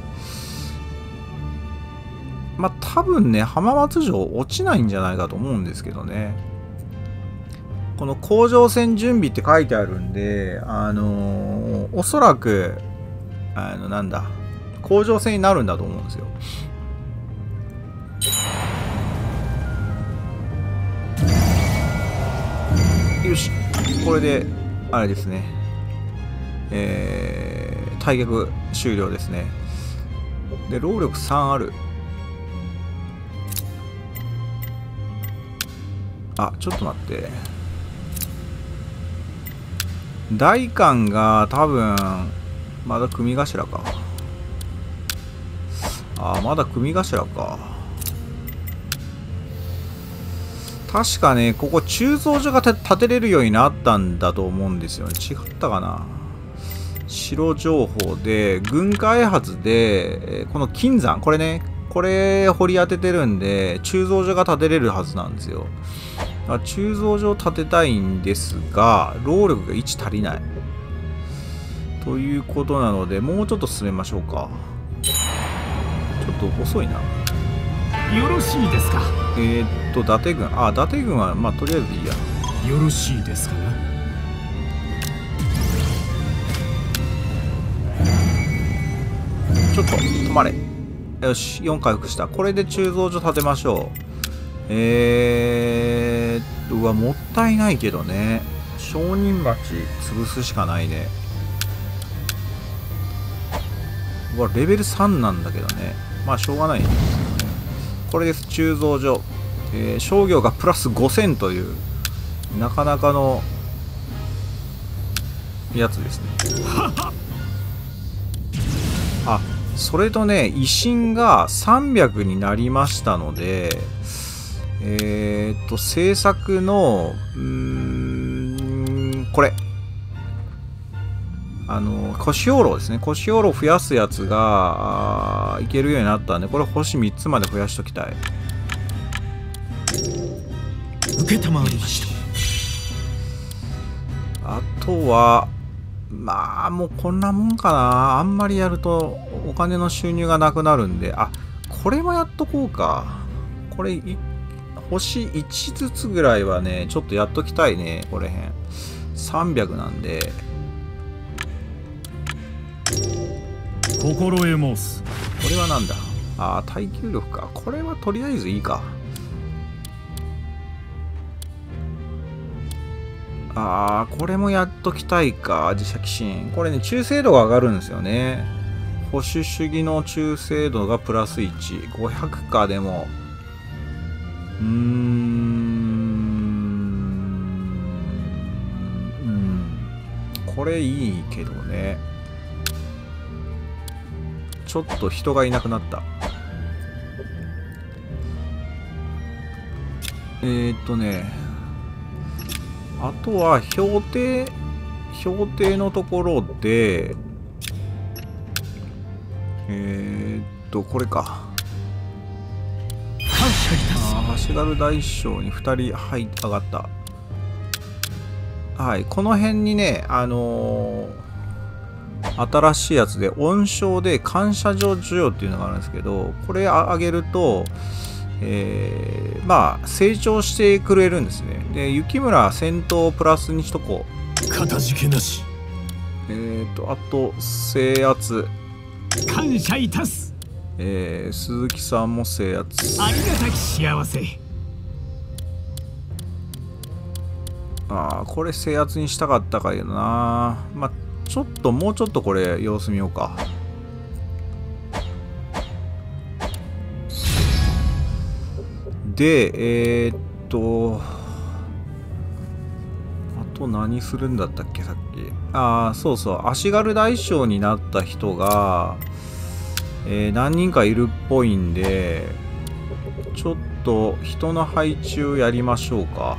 Speaker 1: まあ多分ね、浜松城落ちないんじゃないかと思うんですけどね。この甲状戦準備って書いてあるんで、おそらく、なんだ、甲状戦になるんだと思うんですよ。よし、これで、あれですね。退却終了ですね。で、労力3ある。あ、ちょっと待って。代官が多分、まだ組頭か。あ、まだ組頭か。確かね、ここ鋳造所が建てれるようになったんだと思うんですよね。違ったかな。城情報で、軍開発で、この金山、これね、これ掘り当ててるんで、鋳造所が建てれるはずなんですよ。鋳造所を建てたいんですが、労力が1足りない。ということなので、もうちょっと進めましょうか。ちょっと遅いな。
Speaker 2: よろしいですか。
Speaker 1: 伊達軍。あ、伊達軍は、まあ、とりあえずいいや。
Speaker 2: よろしいですかな。
Speaker 1: ちょっと、止まれ。よし、4回復した。これで鋳造所建てましょう。うわ、もったいないけどね。商人町潰すしかないね。うわ、レベル3なんだけどね。まあ、しょうがないね。これです、鋳造所。商業がプラス5000という、なかなかのやつですね。あ、それとね、維新が300になりましたので、政策の、これ。腰養老ですね。腰養老増やすやつが、いけるようになったんで、これ星3つまで増やしときたい。
Speaker 2: 受けたまわりました。
Speaker 1: あとは、まあ、もうこんなもんかな。あんまりやると、お金の収入がなくなるんで、あ、これもやっとこうか。これ、星1ずつぐらいはね、ちょっとやっときたいね、これへん。300なんで。
Speaker 2: 心得申す。
Speaker 1: これはなんだ。ああ、耐久力か。これはとりあえずいいか。ああ、これもやっときたいか。磁石神。これね、忠誠度が上がるんですよね。保守主義の忠誠度がプラス1。500か、でも。 これいいけどね。ちょっと人がいなくなった。あとは標定のところでこれか。足軽大将に2人上がった。はい、この辺にね、新しいやつで恩賞で感謝状授与っていうのがあるんですけど、これあげると、まあ成長してくれるんですね。で、雪村戦闘プラスにしとこう。
Speaker 2: かたじけなし。
Speaker 1: あと制圧。
Speaker 2: 感謝いたす。
Speaker 1: 鈴木さんも制圧。
Speaker 2: ありがたき幸せ。
Speaker 1: これ制圧にしたかったかよな。まあちょっともうちょっとこれ様子見ようか。であと何するんだったっけ、さっき。そうそう、足軽大将になった人が、何人かいるっぽいんで、ちょっと人の配置をやりましょうか。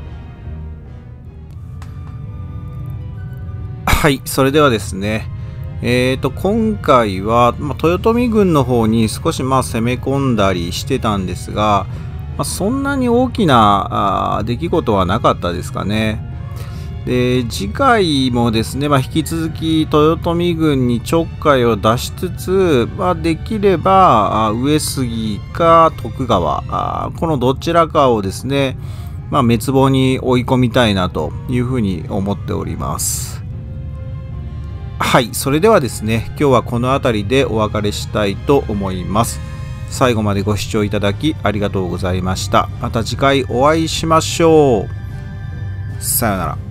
Speaker 1: はい、それではですね、今回は、豊臣軍の方に少し攻め込んだりしてたんですが、そんなに大きな出来事はなかったですかね。で、次回もですね、引き続き豊臣軍にちょっかいを出しつつ、できれば上杉か徳川、このどちらかをですね、滅亡に追い込みたいなというふうに思っております。はい、それではですね、今日はこの辺りでお別れしたいと思います。最後までご視聴いただきありがとうございました。また次回お会いしましょう。さようなら。